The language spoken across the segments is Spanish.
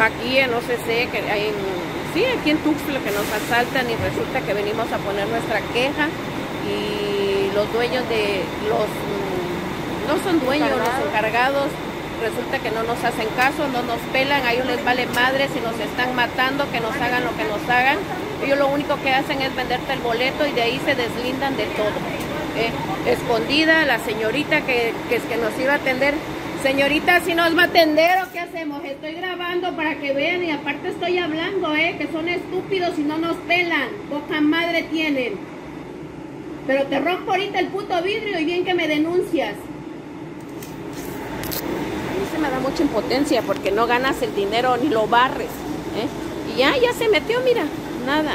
Aquí en OCC, que hay sí, aquí en Tuxtla, que nos asaltan y resulta que venimos a poner nuestra queja y los dueños de los, no son dueños, los encargados, resulta que no nos hacen caso, no nos pelan, a ellos les vale madre si nos están matando, que nos hagan lo que nos hagan. Ellos lo único que hacen es venderte el boleto y de ahí se deslindan de todo. Escondida, la señorita que nos iba a atender. Señorita, ¿si nos va a atender o qué hacemos? Estoy grabando para que vean y aparte estoy hablando, que son estúpidos y no nos pelan. Poca madre tienen. Pero te rompo ahorita el puto vidrio y bien que me denuncias. A mí se me da mucha impotencia porque no ganas el dinero ni lo barres. Y ya se metió, mira. Nada.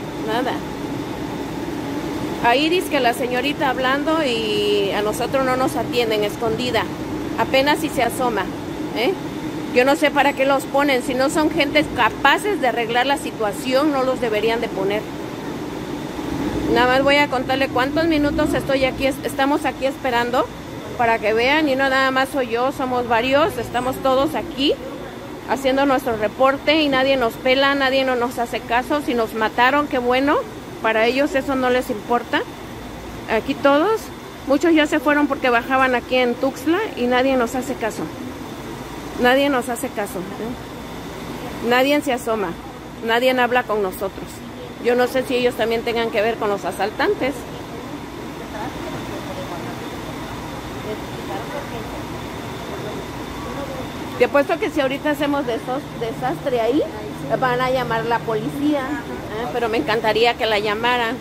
Ahí dice que la señorita hablando y a nosotros no nos atienden, escondida. Apenas si se asoma. Yo no sé para qué los ponen. Si no son gentes capaces de arreglar la situación, no los deberían de poner. Nada más voy a contarle cuántos minutos estamos aquí esperando para que vean. Y no nada más soy yo, somos varios. Estamos todos aquí haciendo nuestro reporte y nadie nos pela, nadie no nos hace caso. Si nos mataron, qué bueno. Para ellos eso no les importa. Aquí todos, muchos ya se fueron porque bajaban aquí en Tuxtla y nadie nos hace caso. Nadie nos hace caso. Nadie se asoma. Nadie habla con nosotros. Yo no sé si ellos también tengan que ver con los asaltantes. Te apuesto que si ahorita hacemos desastre ahí, van a llamar la policía, pero me encantaría que la llamaran.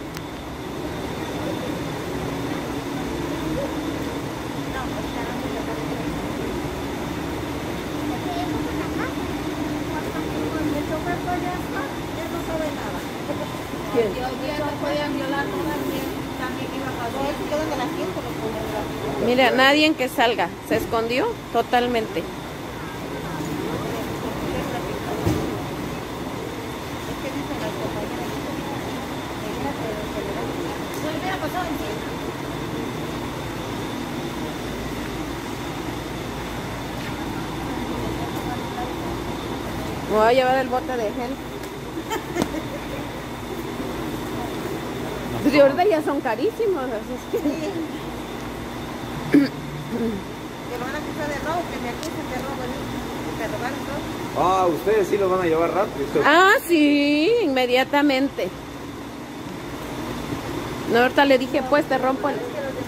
Mira, nadie en que salga, se escondió totalmente. Me voy a llevar el bote de gel. Pues de ahorita ya son carísimos, así es que... Que lo van a acusar de robo, que me acusen de robo, que robaron todo. Ah, ustedes sí lo van a llevar rápido. Ah, sí, inmediatamente. No, ahorita le dije, pues te rompo el...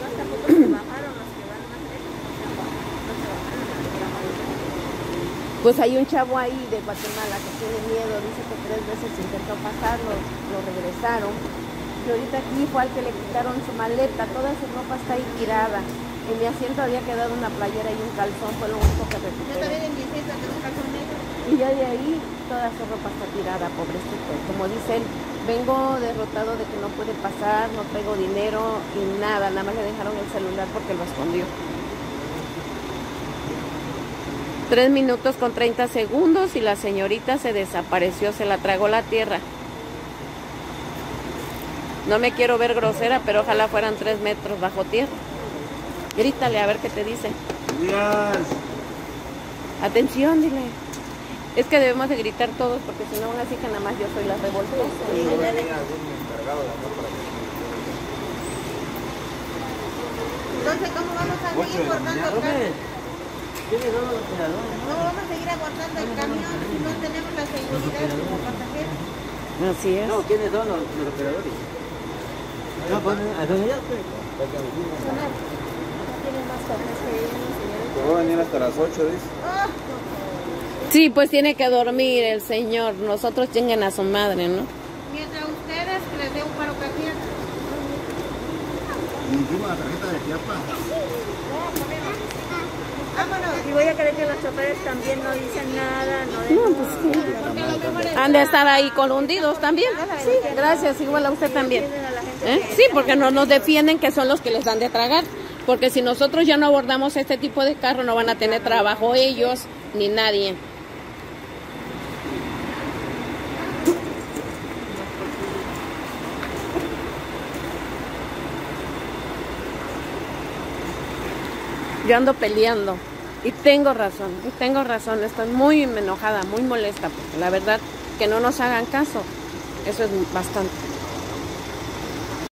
Pues hay un chavo ahí de Guatemala que tiene miedo, dice que 3 veces intentó pasar, lo regresaron. Y ahorita aquí fue al que le quitaron su maleta, toda su ropa está ahí tirada. En mi asiento había quedado una playera y un calzón, fue lo único que recuperé. Yo también en mi asiento tengo un calzón negro. Y ya de ahí toda su ropa está tirada, pobrecito. Como dice él, vengo derrotado de que no puede pasar, no traigo dinero y nada más le dejaron el celular porque lo escondió. 3 minutos con 30 segundos y la señorita se desapareció, se la tragó la tierra. No me quiero ver grosera, pero ojalá fueran 3 metros bajo tierra. Grítale a ver qué te dice. Días. Atención, dile. Es que debemos de gritar todos porque si no van así que nada más yo soy la revoltosa. Entonces, ¿cómo vamos a seguir guardando el camión? No vamos a seguir aguantando el camión si no tenemos la seguridad como pasajeros. Así es. No, ¿quiénes son los operadores? No, pues, ¿a dónde ya fue? Va a venir hasta las 8, dice. Sí, pues tiene que dormir el señor. Nosotros chinguen a su madre, ¿no? Mientras ustedes les dé un paro cardíaco. Dijimos la tarjeta de Chiapas. Vámonos. Y voy a creer que los choferes también no dicen nada, no Pues sí. Han de estar ahí colundidos también. Sí, gracias, igual a usted también. Sí, porque no nos defienden que son los que les dan de tragar. Porque si nosotros ya no abordamos este tipo de carro, no van a tener trabajo ellos ni nadie. Yo ando peleando. Y tengo razón, estoy muy enojada, muy molesta, porque la verdad que no nos hagan caso, eso es bastante.